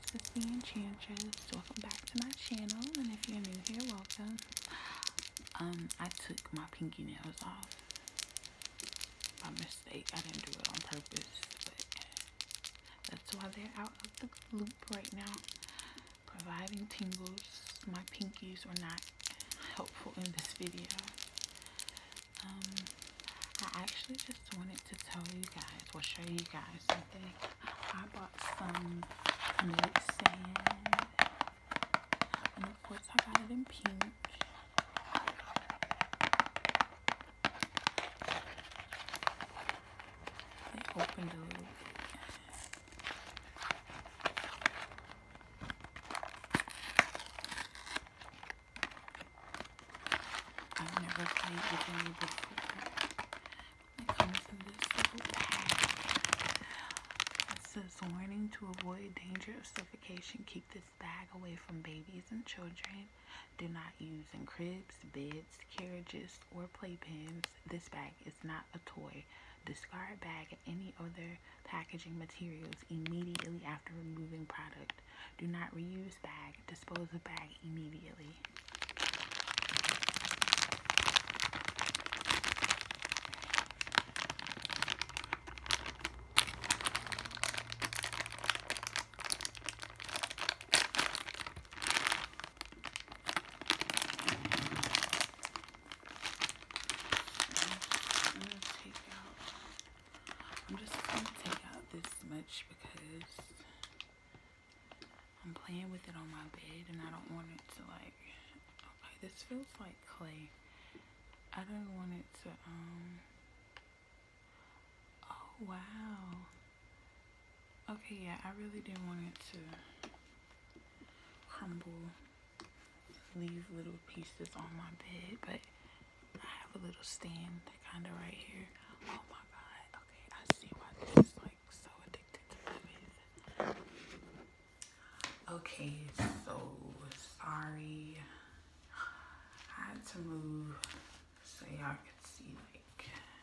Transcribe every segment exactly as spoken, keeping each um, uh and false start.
Sissy Enchantress. Welcome back to my channel, and if you're new here, welcome. Um, I took my pinky nails off by mistake. I didn't do it on purpose, but that's why they're out of the loop right now, providing tingles. My pinkies were not helpful in this video. Um, I actually just wanted to tell you guys, or show you guys something. I bought some nail sand, and of course I got it in pink. It opened a little bit. I've never played with any before. It comes in this little bag. It says, warning, to avoid danger of suffocation, keep this bag away from babies and children. Do not use in cribs, beds, carriages, or playpens. This bag is not a toy. Discard bag and any other packaging materials immediately after removing product. Do not reuse bag. Dispose of bag immediately. I'm just going to take out this much because I'm playing with it on my bed and I don't want it to, like, okay, this feels like clay. I don't want it to, um, oh, wow. Okay, yeah, I really didn't want it to crumble, leave little pieces on my bed, but I have a little stand kind of right here. Oh my God. Okay, I see why this is like so addicted to movies. Okay, so sorry. I had to move so y'all could see like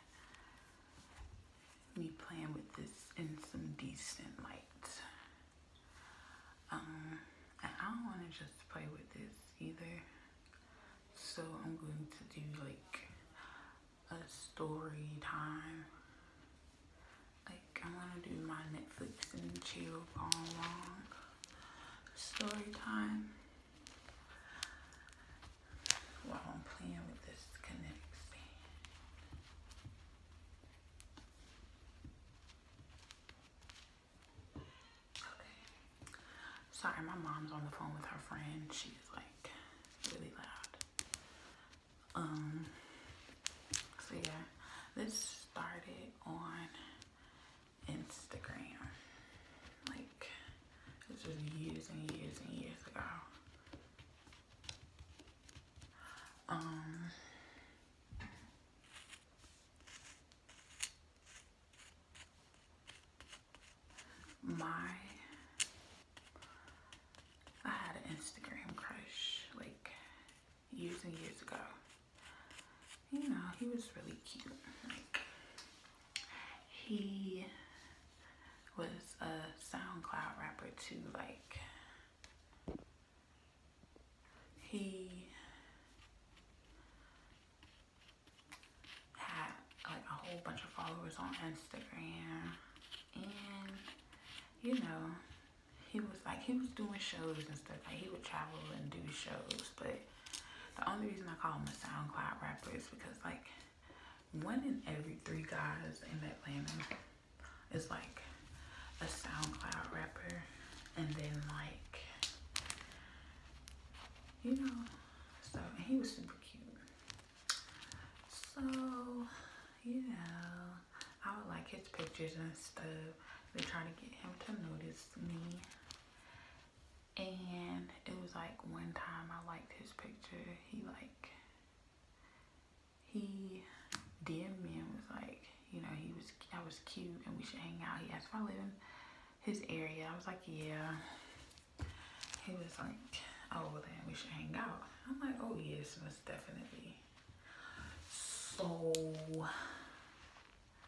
me playing with this in some decent light. Um, and I don't want to just play with this either. So I'm going to do like a story time. Like I want to do my Netflix and chill all along story time while I'm playing with this kinetic stand. Okay. Sorry, my mom's on the phone with her friend. She's like really loud. Um. So yeah, this started on Instagram. Like, this was years and years and years ago. Um, my, I had an Instagram crush, like, years and years ago. You know, he was really cute. Like, he was a SoundCloud rapper too. Like, he had like a whole bunch of followers on Instagram, and you know, he was like, he was doing shows and stuff. Like, he would travel and do shows, but the only reason I call him a SoundCloud rapper is because like one in every three guys in Atlanta is like a SoundCloud rapper, and then like, you know, so and he was super cute. So, you know, I would like his pictures and stuff. They try to get him to notice me. And it was like one time I liked his picture. He like, he D M'd me and was like, you know, he was, I was cute and we should hang out. He asked if I live in his area. I was like, yeah. He was like, oh, well then we should hang out. I'm like, oh yes, most definitely. So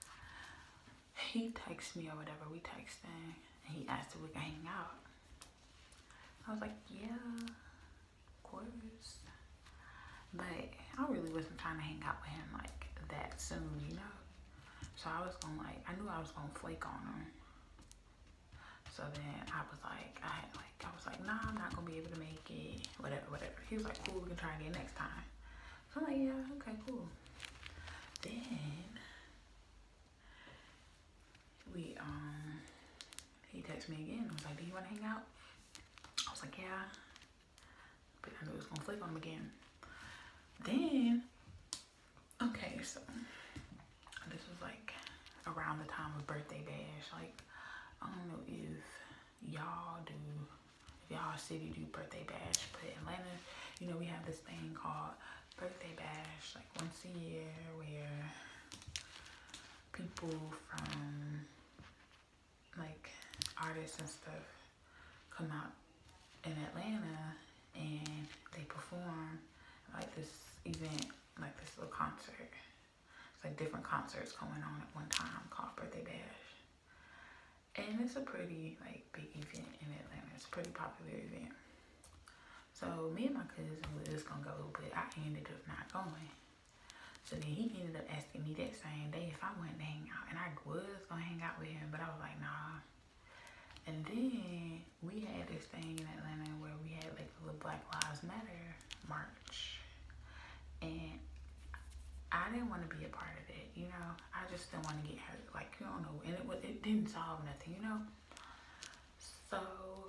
he texted me or whatever, we texted, and he asked if we could hang out. I was like, yeah, of course. But I really wasn't trying to hang out with him like that soon, you know? So I was gonna like, I knew I was gonna flake on him. So then I was like, I had like, I was like, nah, I'm not gonna be able to make it, whatever, whatever. He was like, cool, we can try again next time. So I'm like, yeah, okay, cool. Then we, um, he texted me again. I was like, do you wanna hang out? I was like, yeah. But I knew it was gonna flake on him again. Then, okay, so this was like around the time of birthday bash. Like, I don't know if y'all do, if y'all city do birthday bash, but Atlanta, you know, we have this thing called birthday bash, like once a year, where people from like artists and stuff come out in Atlanta and they perform like this event, like this little concert. It's like different concerts going on at one time called Birthday Bash. And it's a pretty like big event in Atlanta. It's a pretty popular event. So me and my cousin was gonna go, but I ended up not going. So then he ended up asking me that same day if I wanted to hang out. And I was gonna hang out with him, but I was like, nah. And then we had this thing in Atlanta where we had like a little Black Lives Matter march. And I didn't want to be a part of it, you know? I just didn't want to get hurt. Like, you don't know. And it, was, it didn't solve nothing, you know? So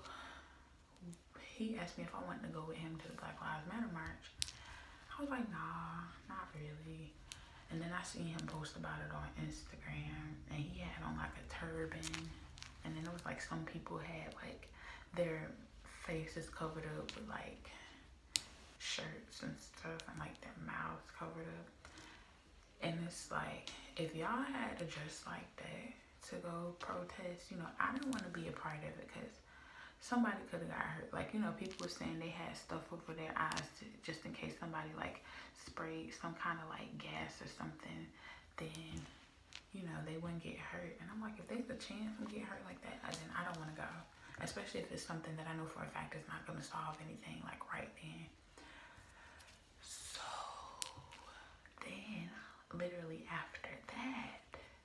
he asked me if I wanted to go with him to the Black Lives Matter march. I was like, nah, not really. And then I seen him post about it on Instagram. And he had on like a turban. And then it was like some people had like their faces covered up with like shirts and stuff, and like their mouths covered up. And it's like, if y'all had to dress like that to go protest, you know, I didn't want to be a part of it because somebody could have got hurt. Like, you know, people were saying they had stuff over their eyes to, just in case somebody like sprayed some kind of like gas or something, then, you know, they wouldn't get hurt. And I'm like, if there's a chance I'm getting hurt like that, then I don't want to go. Especially if it's something that I know for a fact is not going to solve anything like right then. So then, literally after that,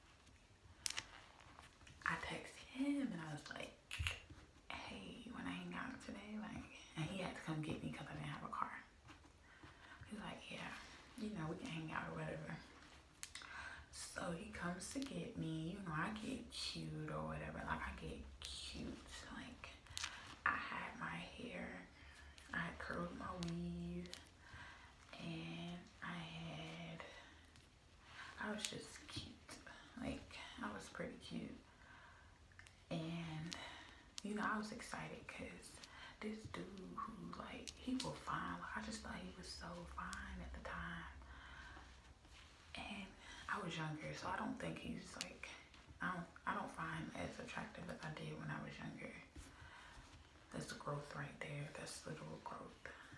I texted him and I was like, hey, you want to hang out today? Like, and he had to come get me because I didn't have a car. He's like, yeah, you know, we can hang out or whatever. So he comes to get me, you know, I get cute or whatever. Like, I get cute. Like, I had my hair, I had curled my weave, and I had, I was just cute. Like, I was pretty cute. And, you know, I was excited because this dude who, like, he was fine. Like, I just thought he was so fine at the time. And I was younger, so I don't think he's like, I don't, I don't find him as attractive as I did when I was younger. That's the growth right there. That's literal growth.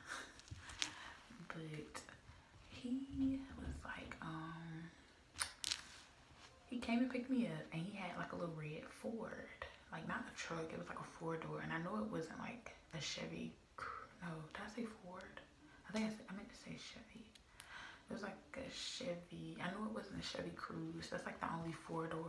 But he was like, um, he came and picked me up, and he had like a little red Ford, like not a truck. It was like a four door, and I know it wasn't like a Chevy. No, did I say Ford? I think I, said, I meant to say Chevy. It was like a Chevy. I know it wasn't a Chevy Cruze. That's like the only four door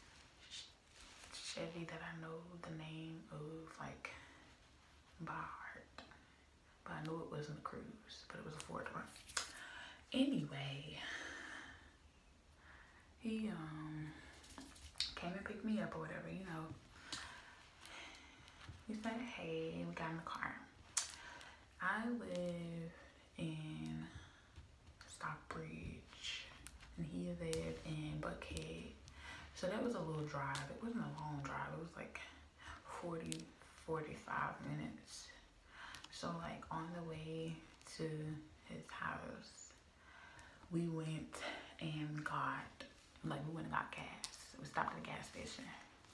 Chevy that I know the name of, like, by heart. But I knew it wasn't a Cruze, but it was a four door. Anyway, he um came and picked me up or whatever, you know. He said, hey, we got in the car. I live in Stockbridge, and he lived in Buckhead. So that was a little drive. It wasn't a long drive. It was like forty, forty-five minutes. So like on the way to his house, we went and got, like we went and got gas. We stopped at the gas station.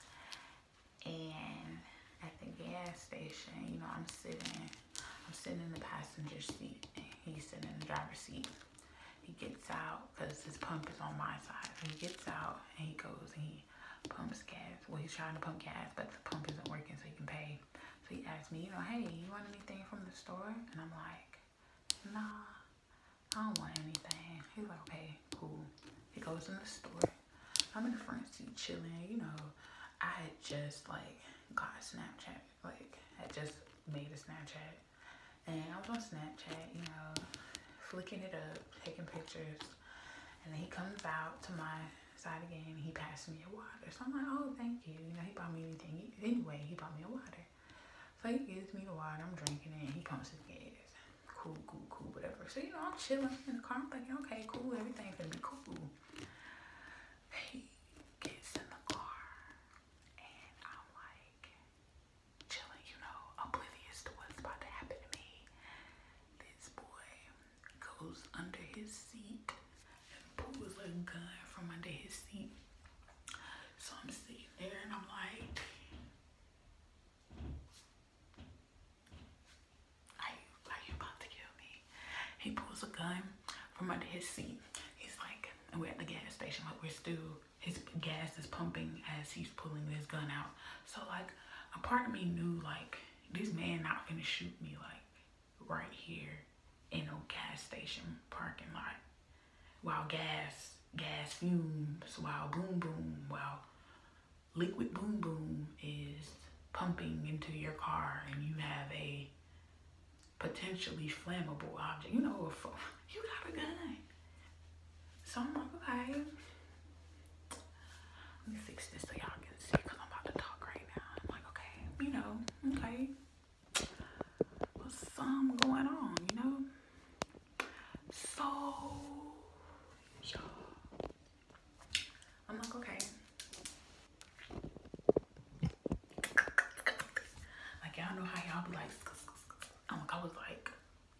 And at the gas station, you know, I'm sitting, I'm sitting in the passenger seat, and he's sitting in the driver's seat. He gets out, because his pump is on my side. So he gets out, and he goes, and he pumps gas. Well, he's trying to pump gas, but the pump isn't working, so he can pay. So he asked me, you know, hey, you want anything from the store? And I'm like, nah, I don't want anything. He's like, okay, cool. He goes in the store. I'm in the front seat chilling, you know. I had just like got Snapchat, like had just made a Snapchat. And I was on Snapchat, you know, flicking it up, taking pictures. And then he comes out to my side again and he passed me a water. So I'm like, oh, thank you. You know, he bought me anything. Anyway, he bought me a water. So he gives me the water, I'm drinking it, and he pumps his gas. Cool, cool, cool, whatever. So, you know, I'm chilling in the car. I'm thinking, okay, cool, everything's gonna be cool. He gets in the car, and I'm like, chilling, you know, oblivious to what's about to happen to me. This boy goes under his seat and pulls a gun from under his seat. So I'm sitting there, and I'm like, he pulls a gun from under his seat. He's like, and we're at the gas station, like we're still, his gas is pumping as he's pulling this gun out. So like, a part of me knew like, this man not finna shoot me like right here in no gas station parking lot. While gas, gas fumes, while boom boom, while liquid boom boom is pumping into your car and you have a potentially flammable object. You know, if you got a gun. So I'm like, okay. Let me fix this so y'all can see because I'm about to talk right now. I'm like, okay, you know, okay. What's some going on, you know? So, y'all. I'm like, okay. Like, y'all know how y'all be like, I'm like, I was like,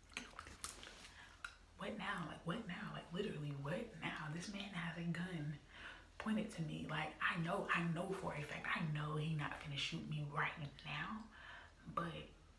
what now? Like, what now? Like, literally, what now? This man has a gun pointed to me. Like, I know, I know for a fact, I know he not finna shoot me right now, but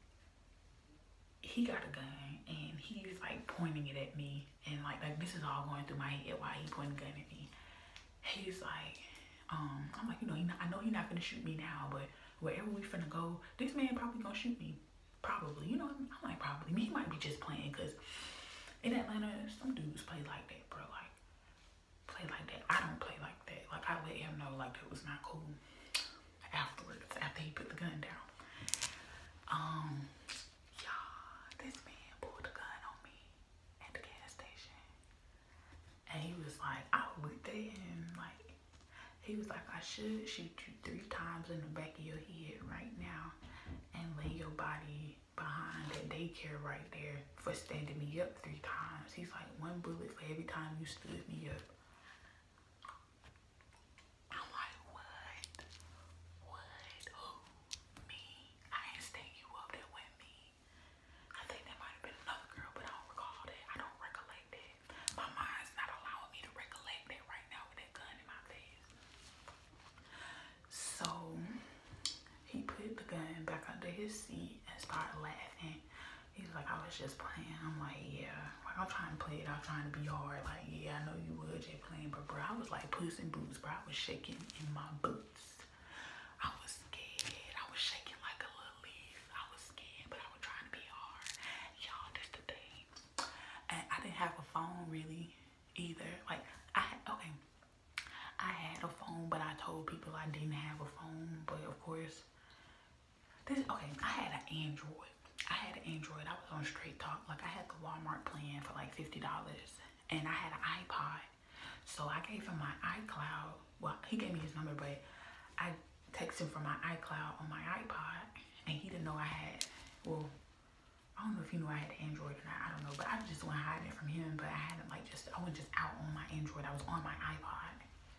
he got a gun and he's like pointing it at me, and like, like this is all going through my head while he pointing a gun at me. He's like, um, I'm like, you know, he not, I know he not finna shoot me now, but wherever we finna go, this man probably gonna shoot me. Probably, you know, I'm like, probably. He might be just playing, because in Atlanta, some dudes play like that, bro. Like, play like that. I don't play like that. Like, I let him know, like, it was not cool afterwards, after he put the gun down. Um, y'all, this man pulled a gun on me at the gas station. And he was like, I looked at him, like, he was like, I should shoot you three times in the back of your head right now and lay your body behind that daycare right there for standing me up three times. He's like, one bullet for every time you stood me up. I'm like, what? What? Who? Me? I ain't stand you up. That wasn't me. I think that might have been another girl, but I don't recall that. I don't recollect that. My mind's not allowing me to recollect that right now with that gun in my face. So he put the gun back under his seat and started laughing. He's like, I was just playing. I'm like, yeah. Like, I'm trying to play it. I'm trying to be hard. Like, yeah, I know you were just playing, but bro, I was like Puss in Boots, bro. I was shaking in my boots. I was scared. I was shaking like a little leaf. I was scared, but I was trying to be hard. Y'all, that's the thing. And I didn't have a phone really either. Like, I had, okay. I had a phone, but I told people I didn't have a phone. But of course, this, okay, I had an Android. I had an Android. I was on Straight Talk. Like, I had the Walmart plan for like fifty dollars. And I had an iPod. So I gave him my iCloud. Well, he gave me his number, but I texted him from my iCloud on my iPod. And he didn't know I had, well, I don't know if he knew I had an Android or not. I don't know. But I just went hiding it from him. But I hadn't like just, I wasn't just out on my Android. I was on my iPod.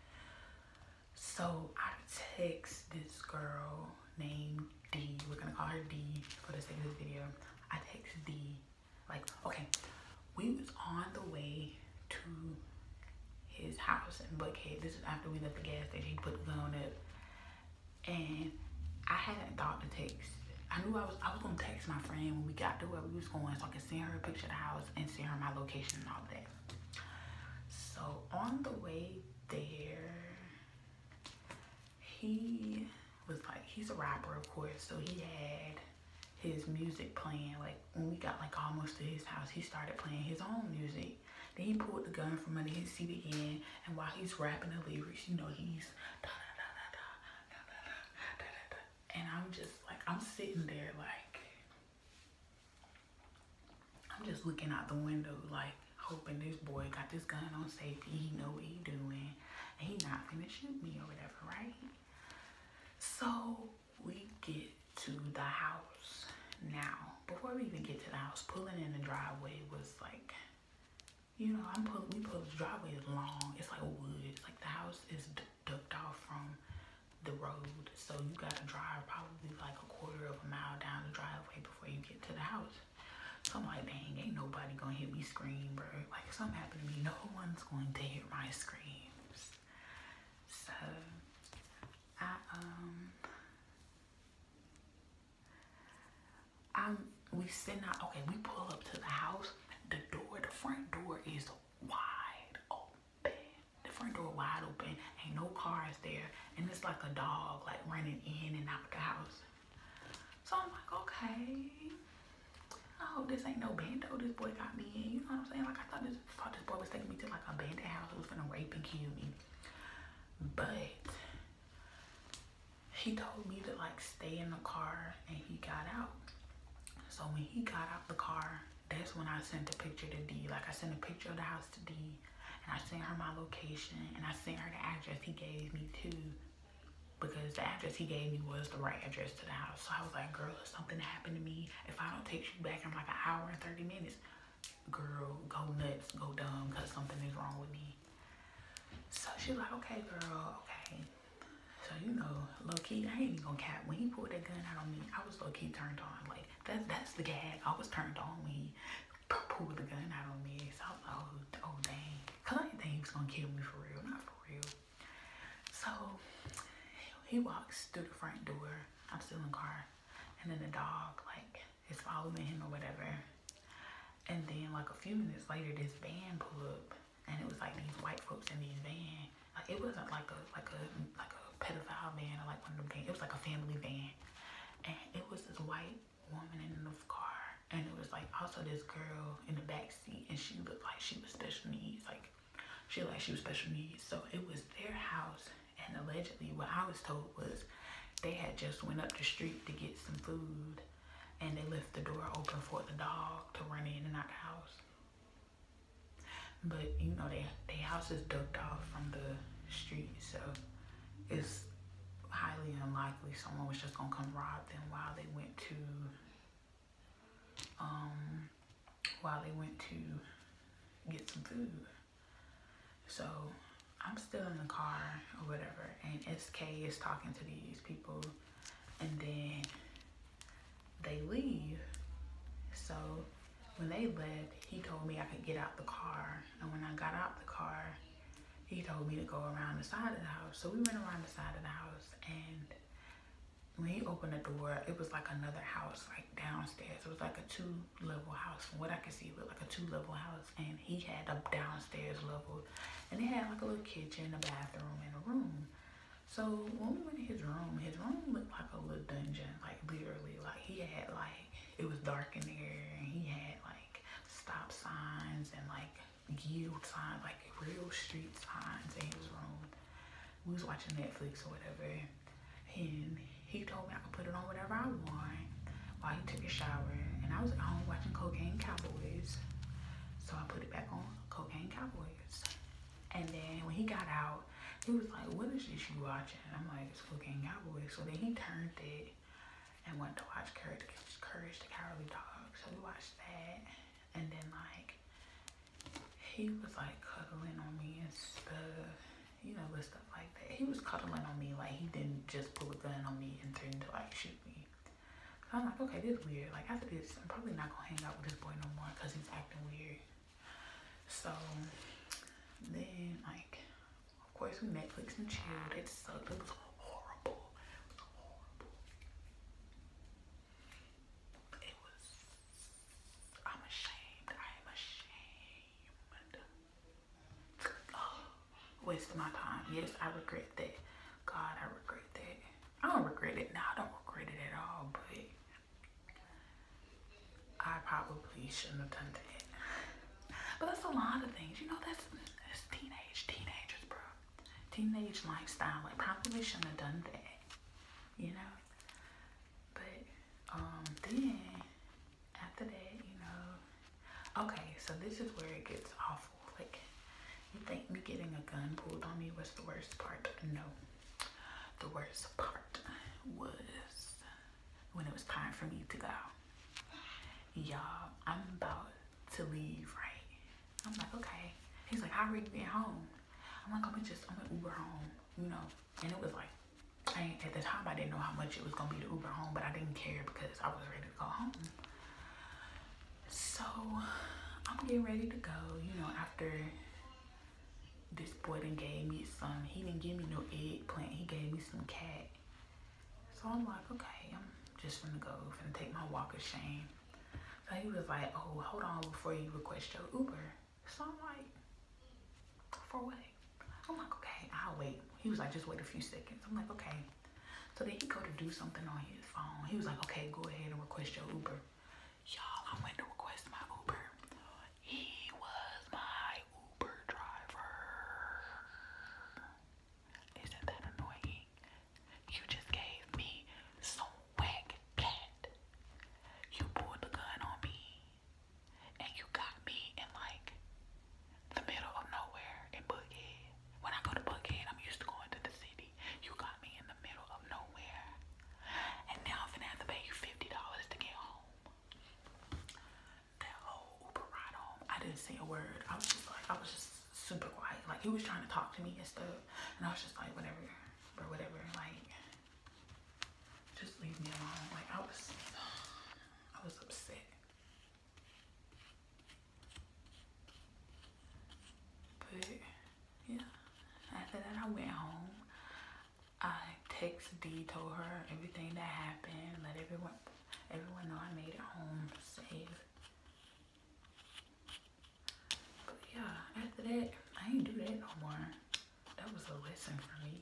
So I text this girl named D. We're gonna call her D for the sake of this video. I text D, like, okay, we was on the way to his house in Buckhead. This is after we left the gas station. He put the gun up, and I hadn't thought to text. I knew I was I was gonna text my friend when we got to where we was going, so I could send her a picture of the house and send her my location and all that. So on the way there, he was like, he's a rapper, of course, so he had his music playing. Like when we got like almost to his house, he started playing his own music. Then he pulled the gun from under his seat again, and while he's rapping the lyrics, you know, he's da da da da da da da da da da. And I'm just like, I'm sitting there like, I'm just looking out the window like, hoping this boy got this gun on safety. He know what he doing, and he not gonna shoot me or whatever, right? So we get to the house. Now, before we even get to the house, pulling in the driveway was like, you know, I'm pulling, we pull the driveway is long. It's like woods. Like the house is d ducked off from the road, so you gotta drive probably like a quarter of a mile down the driveway before you get to the house. So I'm like, dang, ain't nobody gonna hear me scream, bro. Like if something happened to me, no one's going to hear my screams. So I um I'm we sitting out. Okay, we pull up to the house. The door, the front door is wide open. The front door wide open. Ain't no cars there, and it's like a dog like running in and out the house. So I'm like, okay, I hope this ain't no bando this boy got me in. You know what I'm saying? Like I thought this, thought this boy was taking me to like a bandit house. It was gonna rape and kill me. But he told me to like stay in the car, and he got out. So when he got out the car, that's when I sent a picture to D. Like I sent a picture of the house to D, and I sent her my location, and I sent her the address he gave me too, because the address he gave me was the right address to the house. So I was like, girl, if something happened to me, if I don't text you back in like an hour and thirty minutes, girl, go nuts, go dumb, because something is wrong with me. So she's like, okay, girl, okay. So, you know, low-key, I ain't even gonna cap. When he pulled that gun out on me, I was low-key turned on. Like, that, that's the gag. I was turned on when he pulled the gun out on me. So I was like, oh, oh dang. Because I didn't think he was gonna kill me for real. Not for real. So he walks through the front door. I'm still in the car. And then the dog, like, is following him or whatever. And then, like, a few minutes later, this van pulled up. And it was, like, these white folks in these van. Like, it wasn't like a, like a, like a pedophile van or, like, one of them vans. It was, like, a family van. And it was this white woman in the car. And it was, like, also this girl in the back seat. And she looked like she was special needs. Like, she looked like she was special needs. So, it was their house. And allegedly, what I was told was they had just went up the street to get some food. And they left the door open for the dog to run in and out the house. But, you know, they, their house is ducked off from the street. So, it's highly unlikely someone was just gonna come rob them while they went to, um, while they went to get some food. So, I'm still in the car or whatever. And S K is talking to these people. And then they leave. So when they left, he told me I could get out the car. And when I got out the car, he told me to go around the side of the house. So we went around the side of the house, and when he opened the door, it was like another house, like downstairs. It was like a two-level house. From what I could see, it looked like a two-level house, and he had a downstairs level, and it had like a little kitchen, a bathroom, and a room. So when we went in his room, his room looked like a little dungeon, like literally. Like he had like, it was dark in there, and he had like stop signs and like yield signs, like real street signs in his room. We was watching Netflix or whatever, and he told me I could put it on whatever I want while he took a shower. And I was at home watching Cocaine Cowboys, so I put it back on Cocaine Cowboys. And then when he got out, he was like, what is this you watching? And I'm like, it's Cocaine Cowboys. So then he turned it and went to watch Courage, Courage the Cowardly Dog. So we watched that. And then like, he was like cuddling on me and stuff, you know, with stuff like that. He was cuddling on me, like he didn't just pull a gun on me and threaten to like shoot me. So I'm like, okay, this is weird. Like after this, I'm probably not gonna hang out with this boy no more because he's acting weird. So then like, of course we Netflix and chilled. It sucked. It was horrible. It was horrible. It was, I'm ashamed. I am ashamed. Oh, wasting my time. Yes, I regret that. God, I regret that. I don't regret it. No, I don't regret it at all, but probably shouldn't have done that. But that's a lot of things, you know. That's that's teenage, teenagers, bro. Teenage lifestyle. Like, probably shouldn't have done that, you know. But um, then after that, you know. Okay, so this is where it gets awful. Like, you think me getting a gun pulled on me was the worst part? No. The worst part was when it was time for me to go. Y'all, I'm about to leave, right? I'm like, okay. He's like, how are you getting home? I'm like, I'm gonna just, I'm gonna Uber home, you know? And it was like, I ain't, at the time I didn't know how much it was gonna be to Uber home, but I didn't care because I was ready to go home. So I'm getting ready to go, you know, after this boy done gave me some, he didn't give me no eggplant, he gave me some cat. So I'm like, okay, I'm just finna go, finna take my walk of shame. So he was like, oh, hold on before you request your Uber. So I'm like, for what? I'm like, okay, I'll wait. He was like, just wait a few seconds. I'm like, okay. So then he go to do something on his phone. He was like, okay, go ahead and request your Uber. Y'all, I went to request my Uber. He was my Uber driver. Isn't that annoying? You just gave me some whack cat. You pulled the gun on me. And you got me in like the middle of nowhere in Buckhead. When I go to Buckhead, I'm used to going to the city. You got me in the middle of nowhere. And now I'm gonna have to pay you fifty dollars to get home. That whole Uber ride home, I didn't say a word. I was just like, I was just super quiet. Like, he was trying to talk to me and stuff. And I was just like, whatever, or whatever. Like, just leave me alone. Like, I was, I was upset. But, yeah. After that, I went home. I text D, told her everything that happened, let everyone everyone know I made it home safe. But yeah, after that, I ain't do that no more. That was a lesson for me.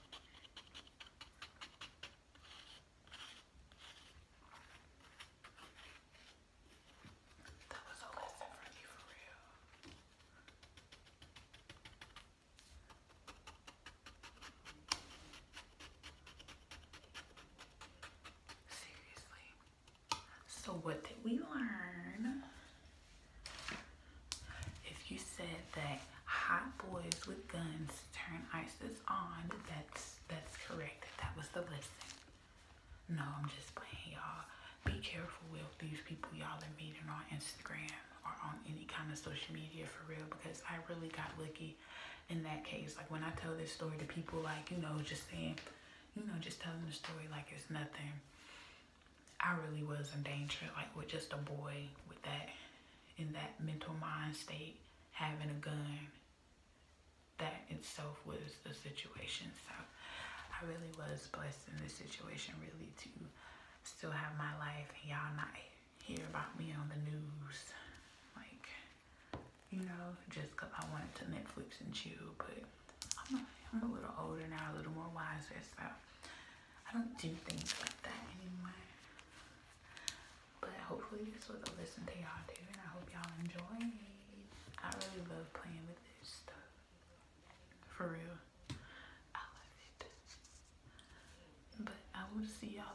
That was a lesson for me, for real. Seriously. So what did we learn? If you said that hot boys with guns turn ISIS on, that's that's correct. That was the lesson. No, I'm just playing, y'all. Be careful with these people y'all are meeting on Instagram or on any kind of social media, for real, because I really got lucky in that case. Like, when I tell this story to people, like, you know, just saying, you know, just telling the story like it's nothing. I really was in danger, like with just a boy with that, in that mental mind state, having a gun. That itself was the situation. So I really was blessed in this situation, really, to still have my life and y'all not hear about me on the news. Like, you know, just because I wanted to Netflix and chill. But I'm a, I'm a little older now, a little more wiser, so I don't do things like that anymore. But hopefully this was a lesson to y'all too, and I hope y'all enjoy. I really love playing with this stuff. For real. I love it. But I will see y'all